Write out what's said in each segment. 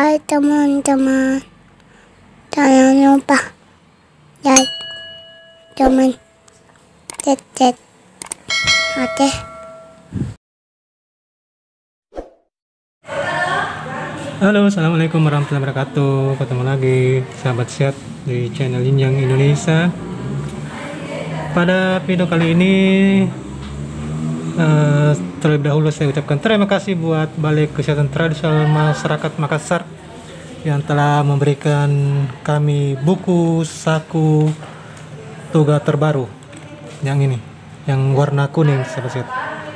Hai teman-teman, jangan lupa like, comment, chat. Oke. Halo, assalamualaikum warahmatullahi wabarakatuh. Ketemu lagi sahabat sehat di channel Jinjang Indonesia. Pada video kali ini terlebih dahulu saya ucapkan terima kasih buat Balai Kesehatan Tradisional Masyarakat Makassar yang telah memberikan kami buku saku toga terbaru yang ini, yang warna kuning sahabat sehat.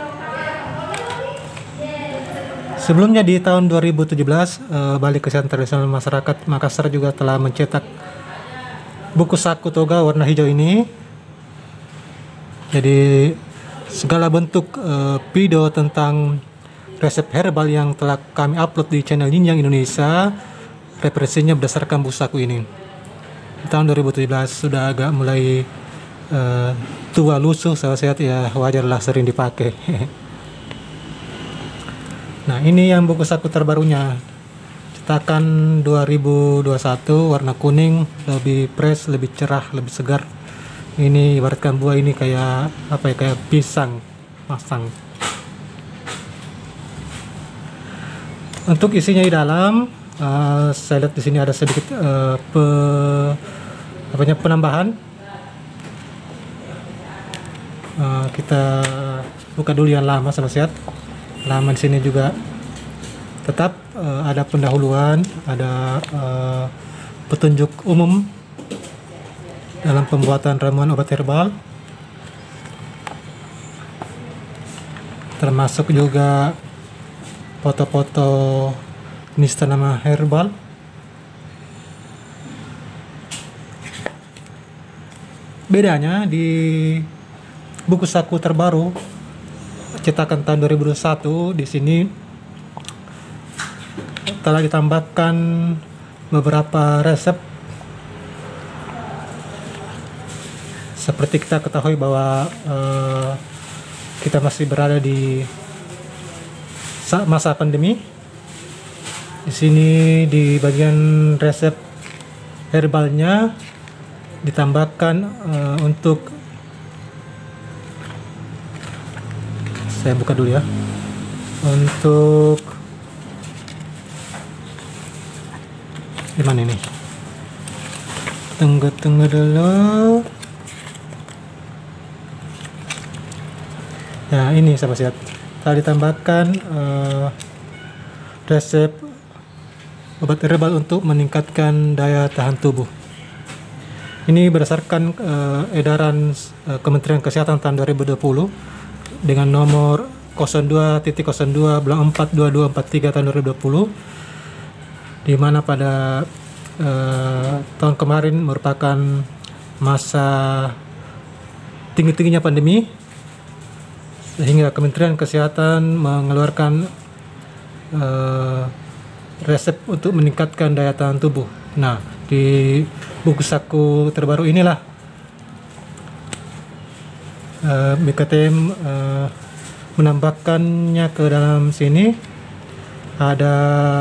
Sebelumnya di tahun 2017 Balai Kesehatan Tradisional Masyarakat Makassar juga telah mencetak buku saku toga warna hijau ini. Jadi segala bentuk video tentang resep herbal yang telah kami upload di channel Jinjang Indonesia, referensinya berdasarkan buku saku ini. Di tahun 2017 sudah agak mulai tua lusuh, saya sehat ya, wajarlah sering dipakai. Nah, ini yang buku saku terbarunya, cetakan 2021, warna kuning, lebih fresh, lebih cerah, lebih segar. Ini ibaratkan buah ini kayak apa ya, kayak pisang masang. Untuk isinya di dalam, saya lihat di sini ada sedikit penambahan. Kita buka dulu yang lama sama sehat. Halaman sini juga tetap ada pendahuluan, ada petunjuk umum dalam pembuatan ramuan obat herbal, termasuk juga foto-foto jenis tanaman herbal. Bedanya di buku saku terbaru cetakan tahun 2021, di sini telah ditambahkan beberapa resep. Seperti kita ketahui bahwa kita masih berada di masa pandemi. Di sini di bagian resep herbalnya ditambahkan untuk, saya buka dulu ya, untuk gimana ini, tunggu dulu. Nah, ini sahabat sehat, telah ditambahkan resep obat herbal untuk meningkatkan daya tahan tubuh. Ini berdasarkan edaran Kementerian Kesehatan tahun 2020 dengan nomor 02.02/42243 tahun 2020, di mana pada tahun kemarin merupakan masa tinggi-tingginya pandemi, sehingga Kementerian Kesehatan mengeluarkan resep untuk meningkatkan daya tahan tubuh. Nah, di buku saku terbaru inilah BKTM menambahkannya ke dalam sini. Ada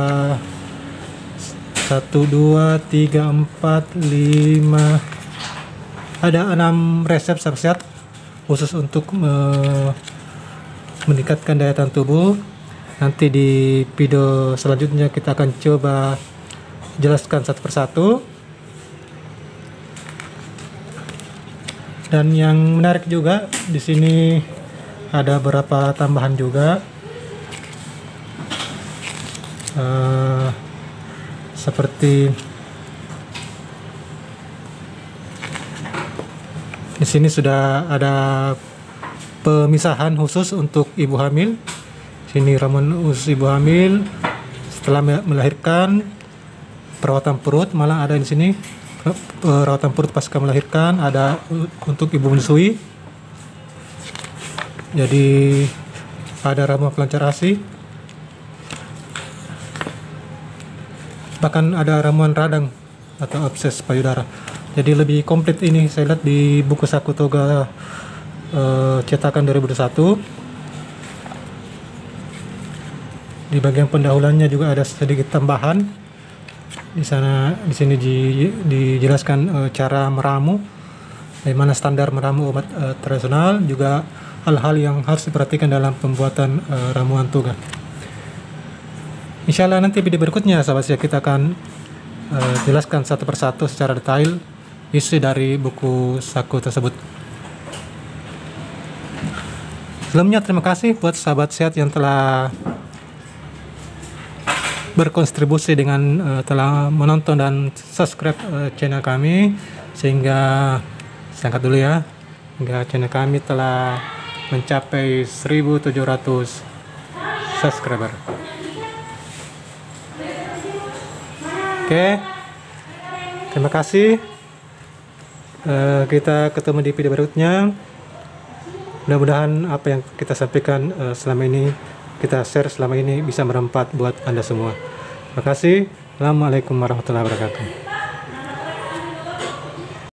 1, 2, 3, 4, 5, ada 6 resep sehat khusus untuk meningkatkan daya tahan tubuh. Nanti di video selanjutnya kita akan coba jelaskan satu persatu. Dan yang menarik juga di sini ada beberapa tambahan juga, seperti di sini sudah ada pemisahan khusus untuk ibu hamil. Sini ramuan khusus ibu hamil setelah melahirkan, perawatan perut, malah ada di sini perawatan perut pasca melahirkan, ada untuk ibu menyusui. Jadi ada ramuan pelancar ASI, bahkan ada ramuan radang atau abses payudara. Jadi lebih komplit ini saya lihat di buku saku toga cetakan 2021. Di bagian pendahuluannya juga ada sedikit tambahan Di sini dijelaskan cara meramu, bagaimana standar meramu obat tradisional, juga hal-hal yang harus diperhatikan dalam pembuatan ramuan toga. Insya Allah nanti video berikutnya sahabat sehat kita akan jelaskan satu persatu secara detail isi dari buku saku tersebut. Sebelumnya terima kasih buat sahabat sehat yang telah berkontribusi dengan telah menonton dan subscribe channel kami, sehingga saya angkat dulu ya, hingga channel kami telah mencapai 1.700 subscriber. Oke, terima kasih. Kita ketemu di video berikutnya. Mudah-mudahan apa yang kita sampaikan selama ini, kita share selama ini bisa bermanfaat buat Anda semua. Terima kasih. Assalamualaikum warahmatullahi wabarakatuh.